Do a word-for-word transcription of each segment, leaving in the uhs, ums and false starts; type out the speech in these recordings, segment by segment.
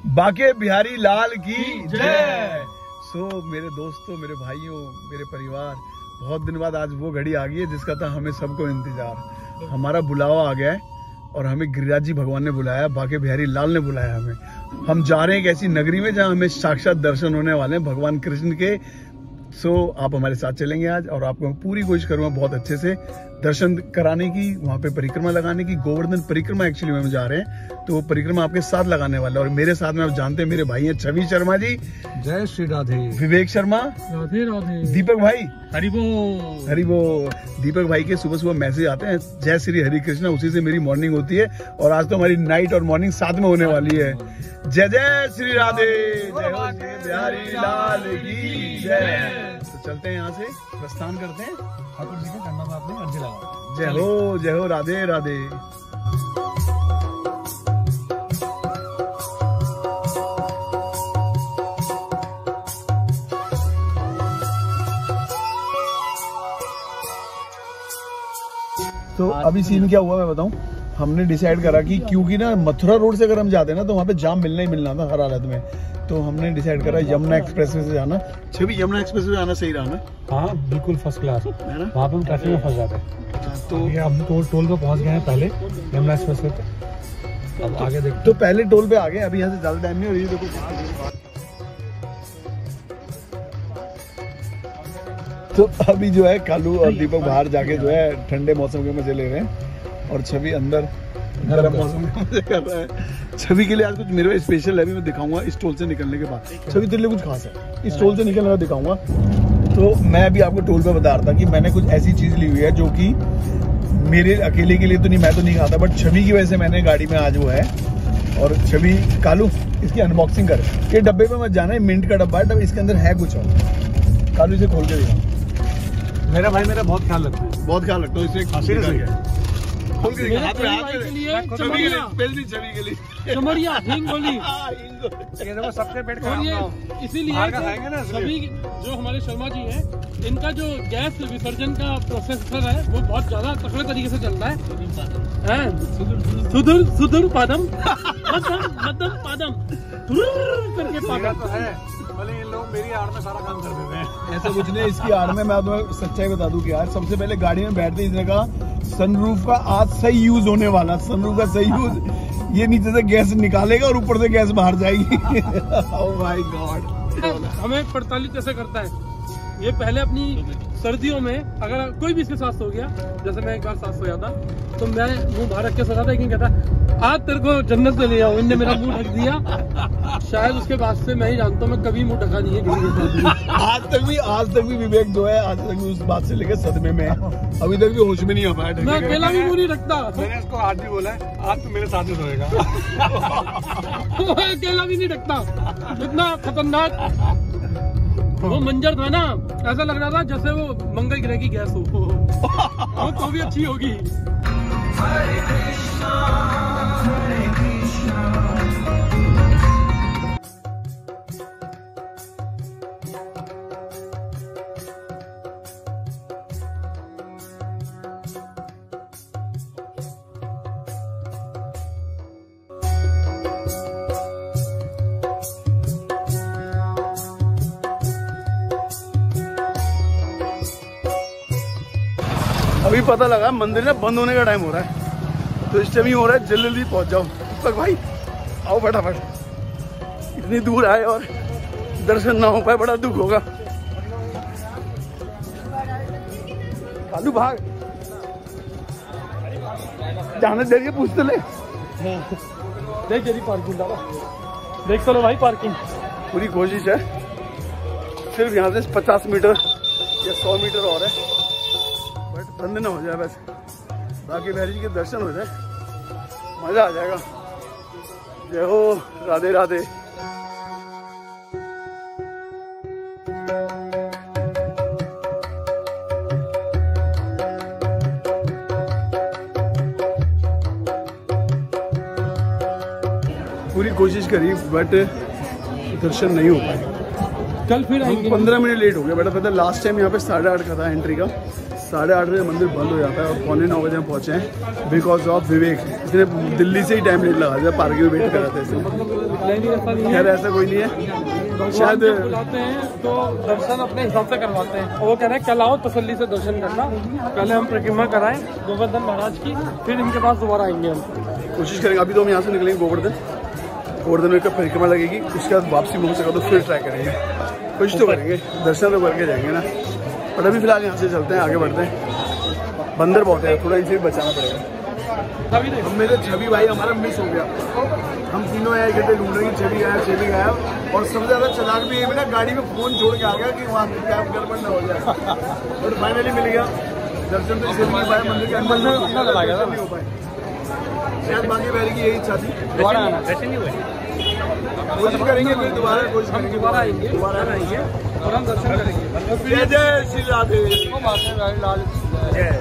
बाके बिहारी लाल की जय। सो मेरे दोस्तों, मेरे भाइयों, मेरे परिवार, बहुत दिन बाद आज वो घड़ी आ गई है जिसका था हमें सबको इंतजार। हमारा बुलावा आ गया है और हमें गिरिराज जी भगवान ने बुलाया, बाके बिहारी लाल ने बुलाया हमें। हम जा रहे हैं एक ऐसी नगरी में जहां हमें साक्षात दर्शन होने वाले हैं भगवान कृष्ण के। सो आप हमारे साथ चलेंगे आज और आपको पूरी कोशिश करूंगा बहुत अच्छे से दर्शन कराने की, वहां पे परिक्रमा लगाने की। गोवर्धन परिक्रमा एक्चुअली में हम जा रहे हैं, तो वो परिक्रमा आपके साथ लगाने वाला है। और मेरे साथ में आप जानते हैं मेरे भाई हैं छवि शर्मा जी, जय श्री राधे। विवेक शर्मा, राधे राधे। दीपक भाई, हरिबो हरिबो। दीपक भाई के सुबह सुबह मैसेज आते हैं जय श्री हरि कृष्णा, उसी से मेरी मॉर्निंग होती है। और आज तो हमारी नाइट और मॉर्निंग साथ में होने वाली है। जय जय श्री राधे, जय हो श्री बिहारी लाल की जय। तो चलते हैं यहाँ से, प्रस्थान करते हैं। ठाकुर जी के चरणों में अपनी अर्जी लगा। जय हो, जय हो, राधे राधे। तो अभी सीन क्या हुआ मैं बताऊं। हमने डिसाइड करा कि क्योंकि ना मथुरा रोड से अगर हम जाते हैं ना तो वहाँ पे जाम मिलना ही मिलना था हर हालत में। तो हमने डिसाइड करा यमुना एक्सप्रेसवे से जाना। छवि, यमुना एक्सप्रेसवे से आना सही रहा ना? हाँ बिल्कुल फर्स्ट क्लास है ना। वहाँ पे हम ट्रैफिक में फंस जाते हैं। तो ये हम टोल टोल पे पहुँच गए हैं पहले यमुना एक्सप्रेसवे पे। अब आगे देखते। तो पहले टोल पे आ गए, अभी यहाँ से ज्यादा टाइम नहीं हो रही। देखो तो अभी जो है कालू और दीपक बाहर जाके जो है ठंडे मौसम के मजे ले रहे हैं और छवि अंदर गर्म मौसम के मजे कर रहा है। छवि के लिए आज कुछ मेरे स्पेशल है, अभी मैं दिखाऊंगा इस टोल से निकलने के बाद। छवि तेरे लिए कुछ खास है, इस टोल से निकलने का दिखाऊंगा। तो मैं अभी आपको टोल पे बता रहा था कि मैंने कुछ ऐसी चीज ली हुई है जो कि मेरे अकेले के लिए तो नहीं, मैं तो नहीं खाता, बट छवि की वजह से मैंने गाड़ी में आज वो है। और छवि, कालू इसकी अनबॉक्सिंग कर। ये डब्बे पे मत जाना है, मिंट का डब्बा है, इसके अंदर है कुछ और। कालू इसे खोल के दिखा। मेरा भाई मेरा बहुत ख्याल रखता है, बहुत ख्याल रखता हूँ इसे। खोल के दिखा, हाथ में हाथ में। लिए चमड़िया, स्पेशली छवि के लिए चमड़िया हिंग गोली। ये देखो सबसे पेट और ये इसीलिए खाएंगे ना सभी जो हमारे शर्मा जी हैं, इनका जो गैस विसर्जन का प्रोसेसर है वो बहुत ज्यादा तगड़े तरीके से चलता है। हैं सुधुर सुधुर पादम मध्यम मध्यम पादम करके पादम तो है। भले ये लोग मेरी आड़ में सारा काम कर देते हैं। ऐसा कुछ नहीं, इसकी आड़ में मैं तुम्हें सच्चाई बता दूं कि यार सबसे पहले गाड़ी में बैठते इसने कहा सनरूफ का आज सही यूज होने वाला। सनरूफ का सही यूज, ये नीचे से गैस निकालेगा और ऊपर से गैस बाहर जाएगी। Oh my God. हमें पड़ताली कैसे करता है ये, पहले अपनी सर्दियों में अगर कोई भी इसके साथ सो गया, जैसे मैं एक बार साथ सोया था, तो मैं मुंह बाहर रख के सोता था। लेकिन कहता आज तेरे को जन्नत से ले आओ, इनने मेरा मुंह ढक दिया। शायद उसके बाद से मैं ही जानता हूँ मैं कभी मुंह ढका नहीं है किसी के साथ। आज तक भी आज तक भी विवेक जो है आज तक भी उस बात से लेकर सदमे में है, अभी तक भी होश में नहीं आ पाया। मैं अकेला भी मुंह नहीं रखता। मैंने इसको आज भी बोला है आज तो मेरे साथ ही सोएगा। अकेला भी नहीं रखता। इतना खतरनाक वो मंजर था ना, ऐसा लग रहा था जैसे वो मंगल ग्रह की गैस हो। वो तो भी अच्छी होगी। हरे कृष्णा हरे कृष्णा। अभी पता लगा मंदिर में बंद होने का टाइम हो रहा है, तो इस टाइम ही हो रहा है जल्दी जल्दी पहुंच जाओ। दीपक भाई आओ फटाफट, इतनी दूर आए और दर्शन ना हो पाए, बड़ा दुख होगा। कालू भाग, जाने दे के पूछते ले। देख जल्दी पार्किंग डाला, देख चलो भाई पार्किंग। पूरी कोशिश है, सिर्फ यहाँ से पचास मीटर या सौ मीटर और है, बट बंद ना हो जाए, बस बाकी बिहारी जी के दर्शन हो जाए, मजा आ जाएगा। जय हो, राधे राधे। पूरी कोशिश करी बट दर्शन नहीं हो पाए। कल फिर पंद्रह मिनट लेट हो गया बेटा, पता लास्ट टाइम यहाँ पे साढ़े आठ का था एंट्री का, साढ़े आठ बजे मंदिर बंद हो जाता है और पौने नौ बजे हम पहुँचे हैं बिकॉज ऑफ विवेक। इसने दिल्ली से ही टाइम लेट लगा दिया, पार्किंग में वेट कर रहे थे इसलिए। खैर ऐसा कोई नहीं है, शायद बुलाते हैं तो दर्शन अपने हिसाब से करवाते हैं। वो कह रहे हैं कल आओ तसल्ली से दर्शन करना, पहले हम परिक्रमा कराएं गोवर्धन महाराज की, फिर इनके पास दोबारा आएंगे हम। कोशिश करेंगे। अभी तो हम यहाँ से निकलेंगे गोवर्धन, गोवर्धन में कब परिक्रमा लगेगी, उसके बाद वापसी में हो सका तो फिर ट्राई करेंगे, कुछ तो करेंगे, दर्शन तो करके जाएंगे ना। बट अभी फिलहाल यहाँ से चलते हैं, आगे बढ़ते हैं। बंदर बहुत है, थोड़ा इनसे भी बचाना पड़ेगा। हम मेरे छवि भाई हमारा मिस हो गया, हम तीनों आए गए थे ढूंढ रहे, छवि गया छवि गया और सबसे ज़्यादा चलाक भी ये मिला, गाड़ी में फ़ोन छोड़ के आ गया कि वहाँ कैब गड़बड़ ना हो जाए। और फाइनली मिल गया दर्शन, तो इसलिए नहीं पाया मंदिर के अंदर नहीं हो पाए। शायद बाकी बहरी की यही इच्छा थी, दोबारा आना वैसे नहीं हुए। कोशिश करेंगे फिर दोबारा, कोशिश करेंगे दोबारा आएंगे, दोबारा आएंगे और हम दर्शन करेंगे। जय जय श्री राधे लाल जय।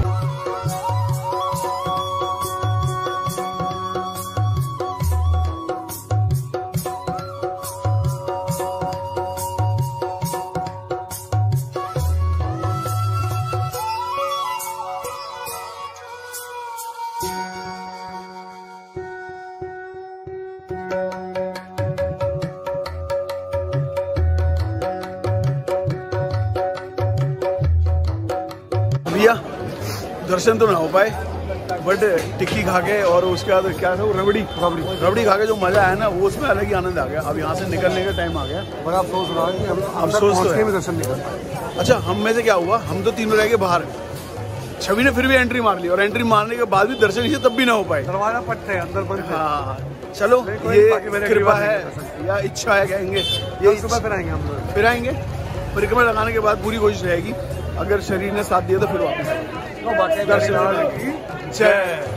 भैया दर्शन तो ना हो पाए, बट टिक्की खा के और उसके बाद क्या था वो रबड़ी रबड़ी रबड़ी खा के जो मजा आया ना, वो उसमें अलग ही आनंद आ गया। अब यहाँ से निकलने का टाइम आ गया, बड़ा अफसोस रहा कि हम अफसोस तो में दर्शन नहीं कर। अच्छा, हम में से क्या हुआ, हम तो तीनों रह गए बाहर, छवि ने फिर भी एंट्री मार ली और एंट्री मारने के बाद भी दर्शन ही तब भी ना हो पाए, दरवाजा पट थे अंदर बंद। हाँ चलो, ये कृपा है या इच्छा है कहेंगे, ये सुबह फिर आएंगे हम लोग, फिर आएंगे। परिक्रमा लगाने के बाद पूरी कोशिश रहेगी, अगर शरीर ने साथ दिया तो फिर वापस आएंगे। दर्शन की जय।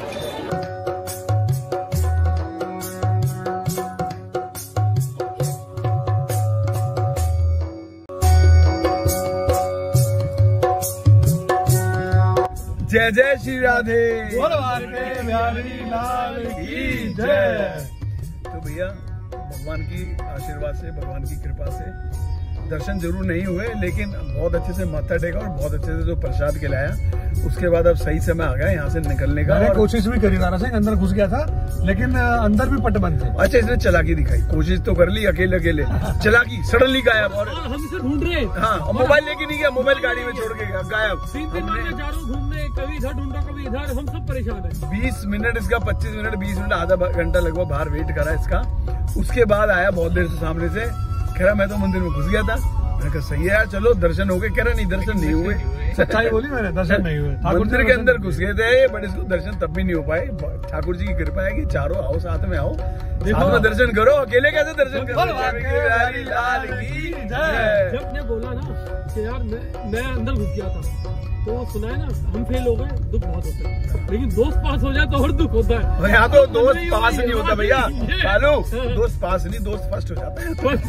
जय जय श्री राधे लाल की जय। तो भैया भगवान की आशीर्वाद से, भगवान की कृपा से दर्शन जरूर नहीं हुए, लेकिन बहुत अच्छे से माथा टेका और बहुत अच्छे से जो प्रसाद खिलाया, उसके बाद अब सही समय आ गया यहाँ से निकलने का। और कोशिश भी करी नारा सिंह, अंदर घुस गया था लेकिन अंदर भी पट बंद थे। अच्छा, इसने चालाकी दिखाई, कोशिश तो कर ली अकेले अकेले, चालाकी सडनली गायब। और हम इसे ढूंढ रहे हैं। हाँ, और मोबाइल लेके नहीं गया, मोबाइल गाड़ी में छोड़ के गया, गायब। तीन दिन बाद में जा रहा हूं घूमने, कभी इधर ढूंढा कभी इधर, हम सब परेशान है। बीस मिनट इसका, पच्चीस मिनट बीस मिनट आधा घंटा लगभग बाहर वेट करा इसका। उसके बाद आया बहुत देर से सामने से, कह रहा मैं तो मंदिर में घुस गया था। मैंने कहा सही है यार, चलो दर्शन हो गए। कह रहा नहीं, दर्शन नहीं हुए। सच्चाई बोली मैंने, दर्शन नहीं हुए। मंदिर के अंदर घुस गए थे, बट इसको दर्शन तब भी नहीं हो पाए। ठाकुर जी की कृपा है कि चारों आओ, साथ में आओ, साथ में दर्शन करो। अकेले कैसे दर्शन करो? जब ने बोला ना कि यार मैं मैं अंदर घुस गया था, तो सुना है ना, हम फेल हो गए, दुख बहुत होता है, लेकिन दोस्त पास हो जाए तो और दुख होता है। यहाँ तो दोस्त पास नहीं होता भैया, चालू दोस्त पास नहीं, दोस्त फर्स्ट हो जाता है।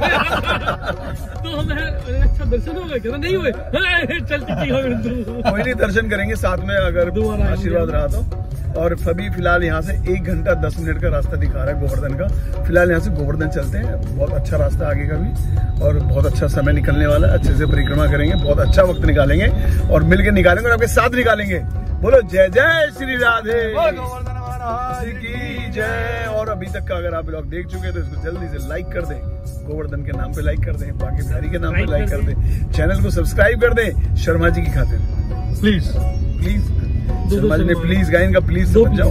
तो हमें अच्छा दर्शन हो गए, कहना नहीं हुए, चल कोई नहीं, दर्शन करेंगे साथ में अगर आशीर्वाद रहा तो। और अभी फिलहाल यहाँ से एक घंटा दस मिनट का रास्ता दिखा रहा है गोवर्धन का। फिलहाल यहाँ से गोवर्धन चलते हैं, बहुत अच्छा रास्ता आगे का भी, और बहुत अच्छा समय निकलने वाला है। अच्छे से परिक्रमा करेंगे, बहुत अच्छा वक्त निकालेंगे और मिलकर निकालेंगे और आपके साथ निकालेंगे। बोलो जय जय श्री राधे की जय। और अभी तक का अगर आप लोग देख चुके हैं तो इसको जल्दी से लाइक कर दें, गोवर्धन के नाम पे लाइक कर दें, बाकी बिहारी के नाम पे लाइक कर दें, चैनल को सब्सक्राइब कर दें शर्मा जी की खातिर, प्लीज प्लीज। शर्मा जी ने प्लीज गायन का प्लीज समझ जाओ।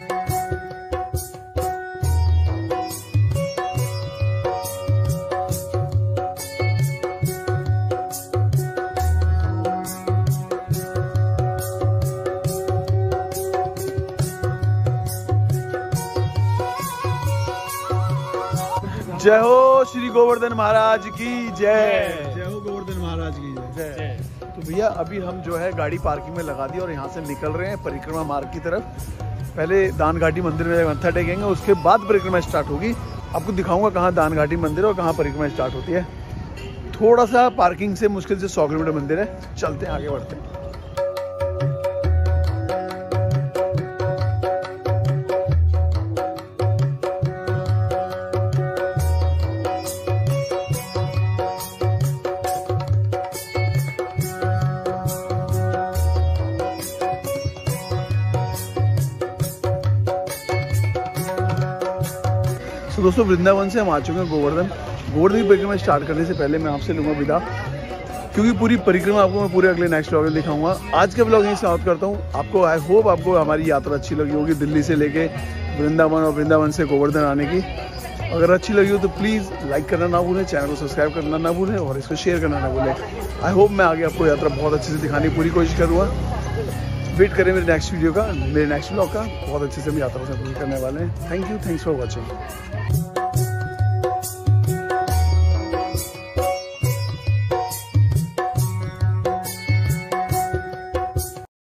जय हो श्री गोवर्धन महाराज की जय। जय हो गोवर्धन महाराज की जय। तो भैया अभी हम जो है गाड़ी पार्किंग में लगा दी और यहाँ से निकल रहे हैं परिक्रमा मार्ग की तरफ। पहले दान घाटी मंदिर में मत्था टेकेंगे, उसके बाद परिक्रमा स्टार्ट होगी। आपको दिखाऊंगा कहाँ दान घाटी मंदिर और कहाँ परिक्रमा स्टार्ट होती है। थोड़ा सा पार्किंग से मुश्किल से सौ किलोमीटर मंदिर है। चलते हैं, आगे बढ़ते हैं। तो दोस्तों वृंदावन से हम आ चुके हैं गोवर्धन। गोवर्धन की परिक्रमा स्टार्ट करने से पहले मैं आपसे लूँगा विदा, क्योंकि पूरी परिक्रमा आपको मैं पूरे अगले नेक्स्ट व्लॉग में दिखाऊंगा। आज के व्लॉग यहीं समाप्त करता हूँ। आपको आई होप आपको हमारी यात्रा अच्छी लगी होगी, दिल्ली से लेके वृंदावन और वृंदावन से गोवर्धन आने की। अगर अच्छी लगी हो तो प्लीज़ लाइक करना ना भूलें, चैनल को सब्सक्राइब करना ना भूलें और इसको शेयर करना ना भूलें। आई होप मैं आगे आपको यात्रा बहुत अच्छे से दिखाने की पूरी कोशिश करूँगा। वेट करें मेरे नेक्स्ट वीडियो का, मेरे नेक्स्ट व्लॉग का। बहुत अच्छे से हम यात्रा से पूरी करने वाले हैं। Thank you, thanks for watching.